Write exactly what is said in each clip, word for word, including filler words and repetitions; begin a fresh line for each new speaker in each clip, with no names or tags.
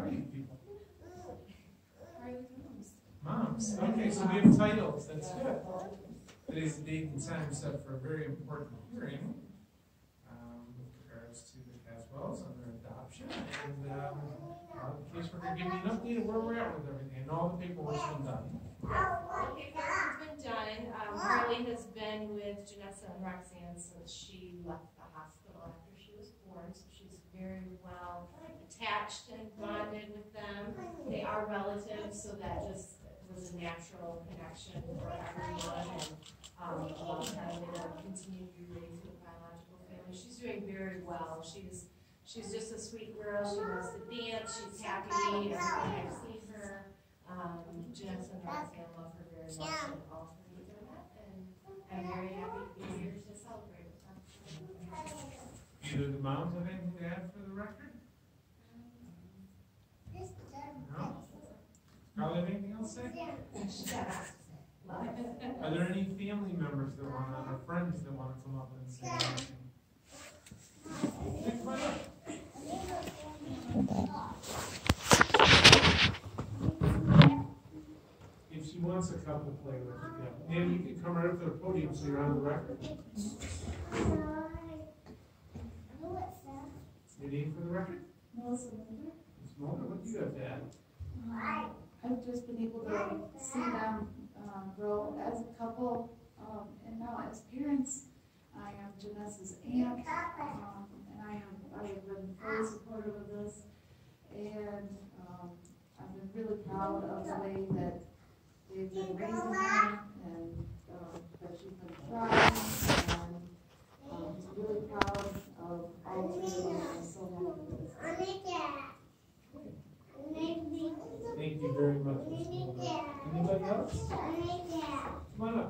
are you people? Moms. Okay, so we have titles. That's good. Today's the date and time set for a very important hearing um, with regards to the Caswells and their adoption. And um, uh, the caseworker give me an update of where we're at with everything and all the paperwork's been done.
All the paperwork's been done. Um, Harlee has been with Janessa and Roxanne since she left the hospital after she was born, so she's very well attached and bonded with them. They are relatives, so that just was a natural connection for everyone, and um, allowed Harlee to continue to be raised with a biological family. She's doing very well. She's she's just a sweet girl. She wants to dance. She's happy. Every time I've seen her, um, Janessa and Roxanne love her very much, and all three of them. And I'm very happy to be here to celebrate with them.
Either the moms have anything to add for the record? No? Harlee, have anything else to say? Are there any family members that want to, or friends that want to come up and say anything? Come on up. If she wants a cup to play with, yeah. Maybe you can come right up to the podium so you're on the record. Your name for the record?
Melissa Mulder.
Miz Mulder, what do you have to add?
I've just been able to see them um, grow as a couple, um, and now as parents. I am Janessa's aunt, um, and I am I have been fully supportive of this, and um, I've been really proud of the way that they've been raising her, and uh, that she's been thriving, and um, just really proud of all three of them. I'm so happy with this.
Thank you very much, Miz Mulder. Anybody else? Come on up.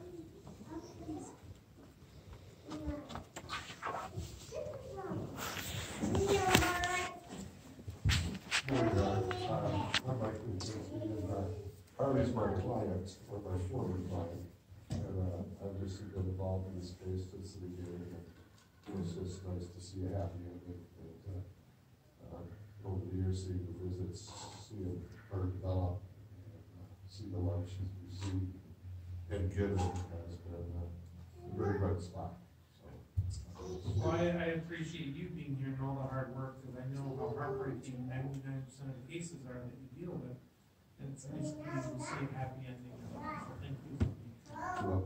Harlee's my client, or my former client, and uh, I've just been involved in this case since the beginning. It's just nice to see a happy ending, and uh, uh, over the years, seeing the visits, seeing her develop, and uh, see the life she's received and given has been uh, a very bright spot.
Well, I, I appreciate you being here and all the hard work, because I know how heartbreaking ninety-nine percent of the cases are that you deal with. And it's nice to see a happy ending. So thank you for being here.
Well,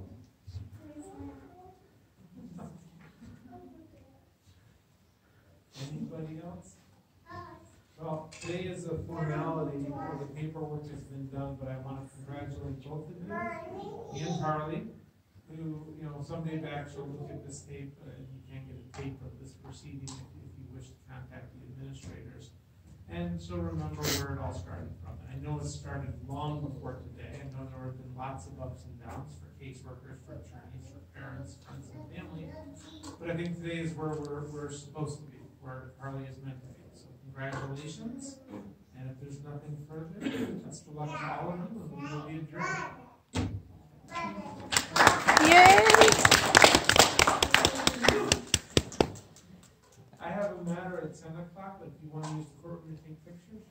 anybody else? Well, today is a formality, the paperwork has been done, but I want to congratulate both of you and Harlee, who, you know, someday back she'll look at this tape, uh, and you can't get a tape of this proceeding if, if you wish to contact the administrators. And she'll remember where it all started from. And I know it started long before today. I know there have been lots of ups and downs for caseworkers, for attorneys, for parents, friends, and family. But I think today is where we're, we're supposed to be, where Harlee is meant to be. So congratulations. And if there's nothing further, best of luck to all of you, and we will be adjourned. I have a matter at ten o'clock, but if you want to use the courtroom to take pictures,